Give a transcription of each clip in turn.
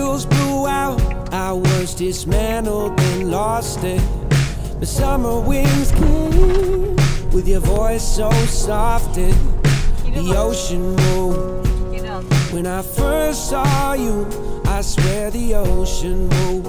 candles blew out, I was dismantled and lost it. The summer winds came with your voice so soft, and the ocean moved. When I first saw you, I swear the ocean moved.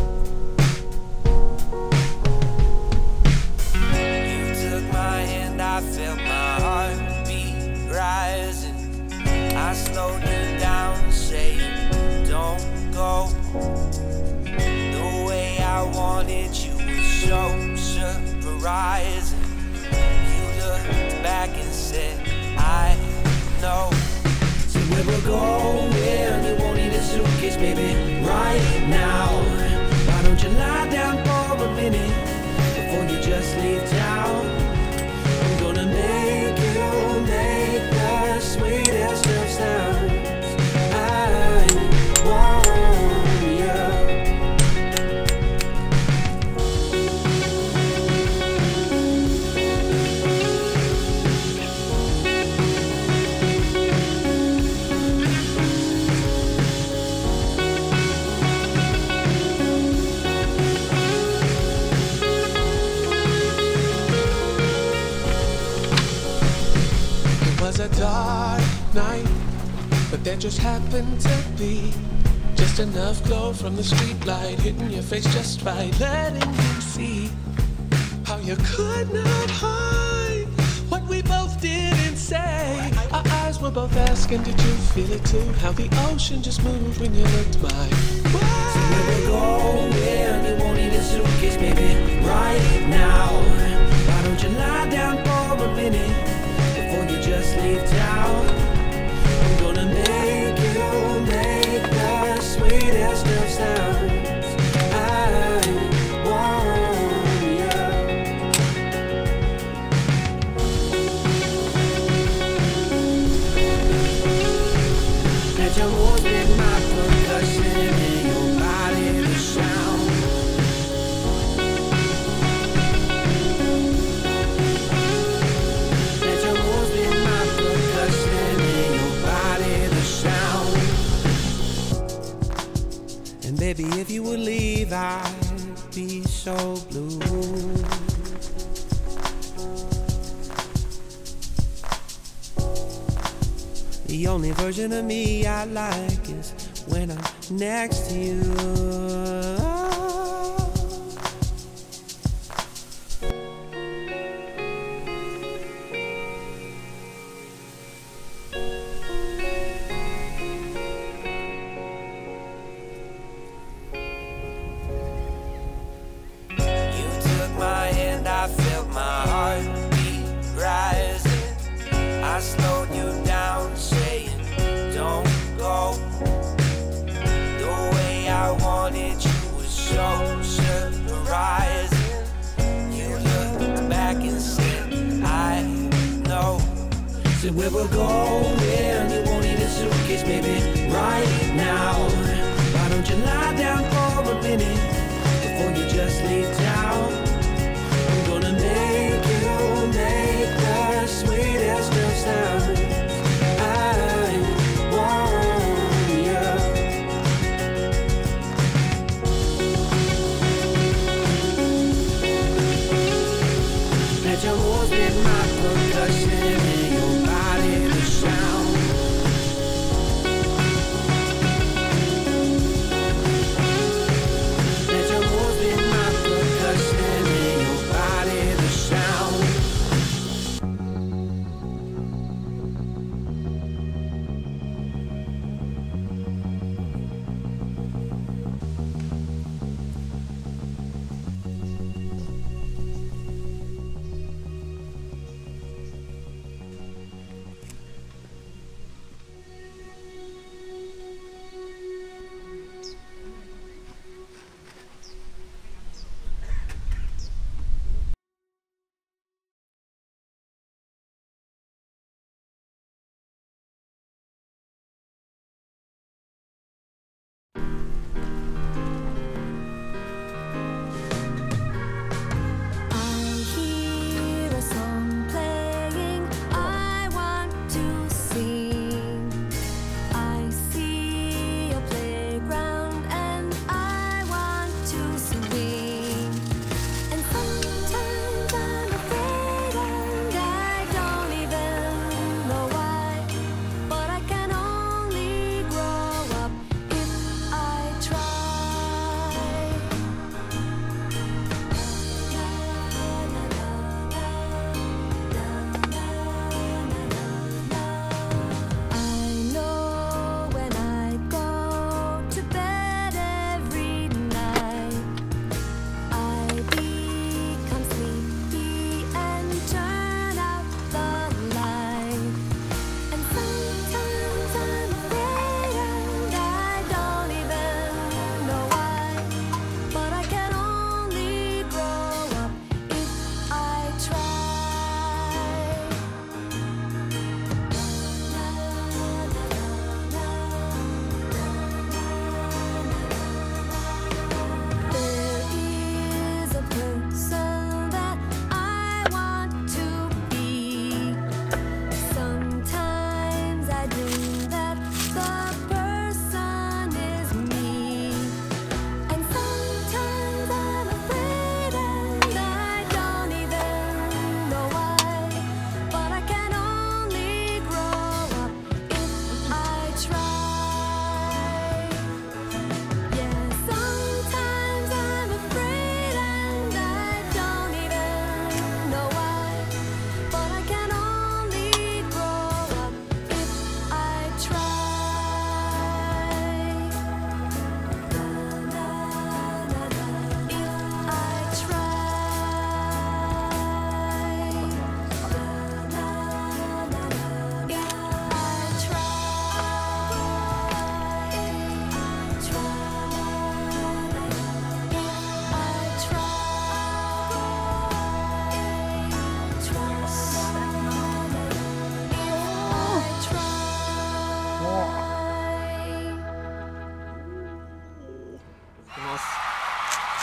You took my hand, I felt my heartbeat rising. I slowed you down, saying, don't go. The way I wanted you was so surprising. You looked back and said, I know. So we will go where you won't need a suitcase, baby, right now. Why don't you lie down for a minute before you just leave town? I'm gonna make you make the sweetest of sounds. I want you. A dark night, but there just happened to be just enough glow from the street light hitting your face just right, letting you see how you could not hide what we both did and say. Our eyes were both asking, did you feel it too? How the ocean just moved when you looked my way. So we will go where you won't need a suitcase, baby, right now. Why don't you lie down for a minute before you just leave town? I'm gonna make you make the sweetest of sounds. I want you. Let your moves be my percussion and your body the sound. Baby, if you would leave, I'd be so blue. The only version of me I like is when I'm next to you. I felt my heartbeat rising. I slowed you down, saying, don't go. The way I wanted you was so surprising. You looked back and said, I know. So we will go where you won't need a suitcase, baby, right now. Why don't you lie down for a minute before you just leave town? Make you make the sweetest of sounds. I want you. Let your moves be my percussion and your body the sound. Let your moves be my percussion and your body the sound.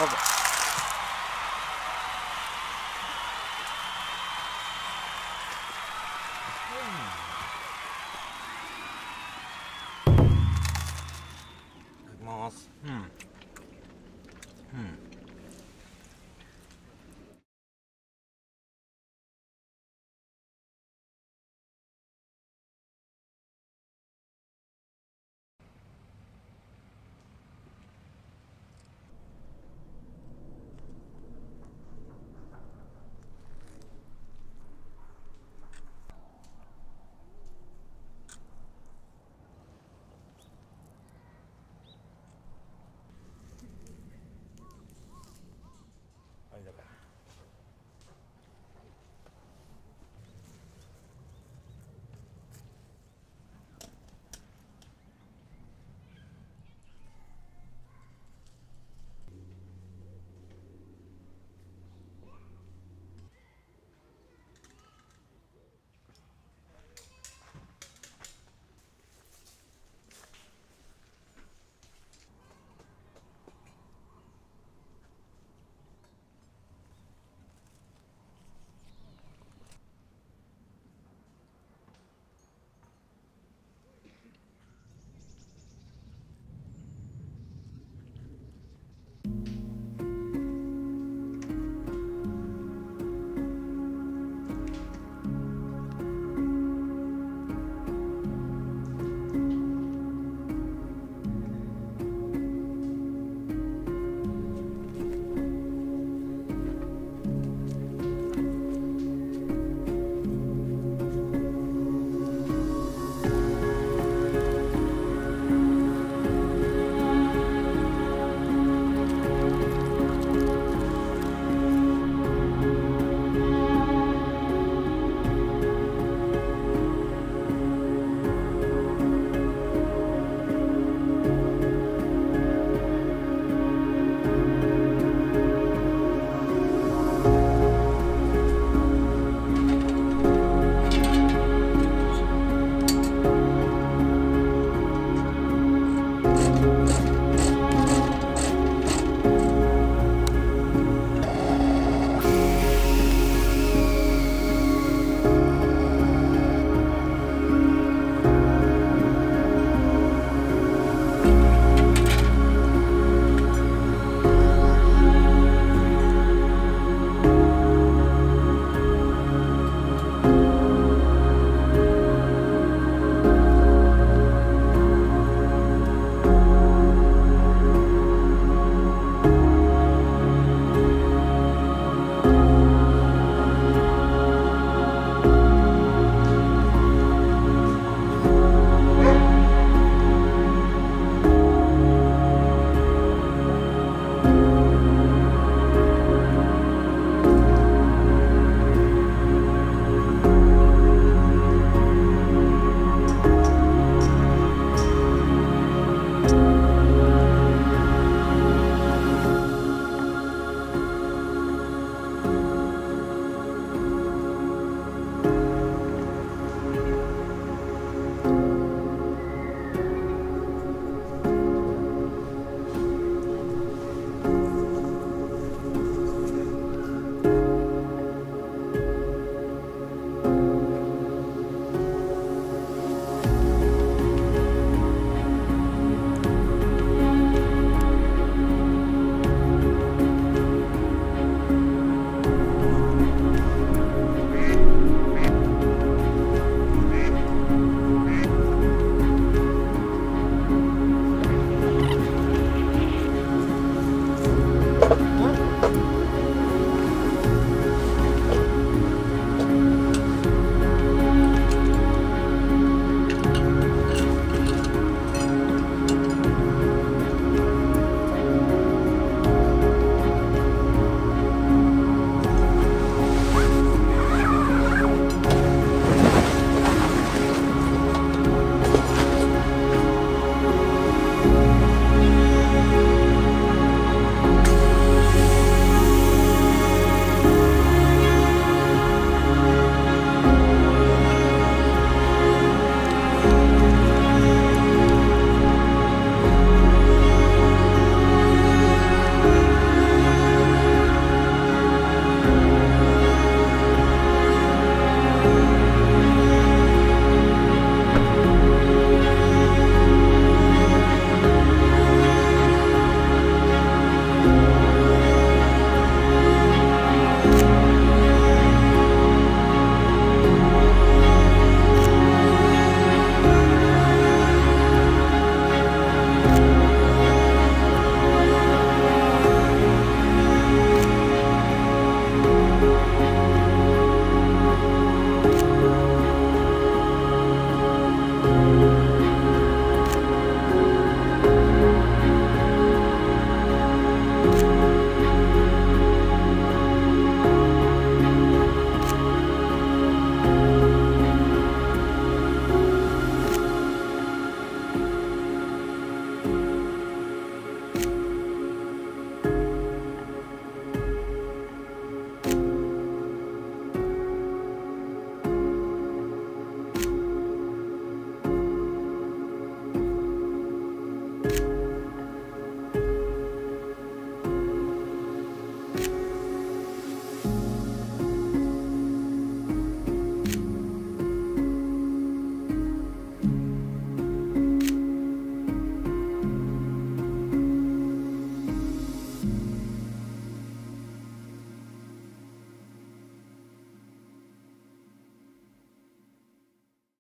どうぞ。いただきます。うん。うん。